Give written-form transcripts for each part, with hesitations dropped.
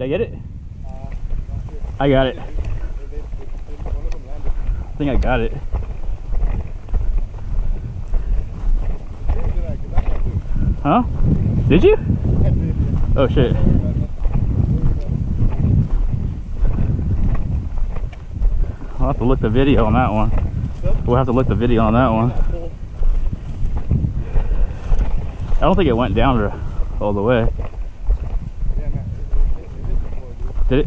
I get it? I got it. I think I got it. Huh? Did you? Oh shit. I'll have to look the video on that one. We'll have to look the video on that one. I don't think it went down all the way. Did it?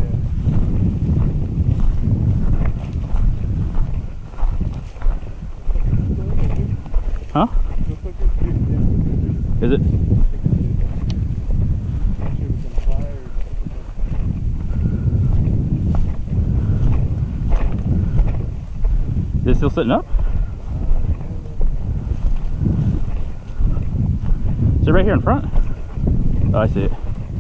Huh? Is it? Is it still sitting up? Is it right here in front? Oh, I see it.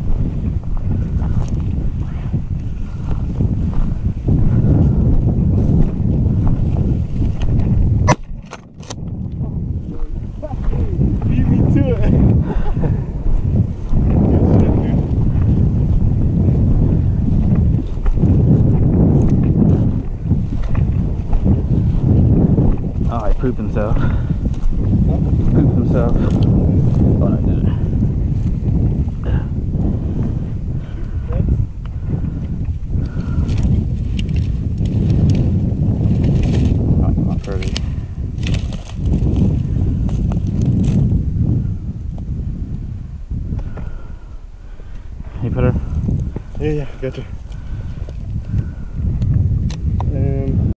Beat me to it. Oh, he pooped himself. Pooped himself. Oh, no, I didn't. Oh, come on, further. You put her? Yeah, gotcha.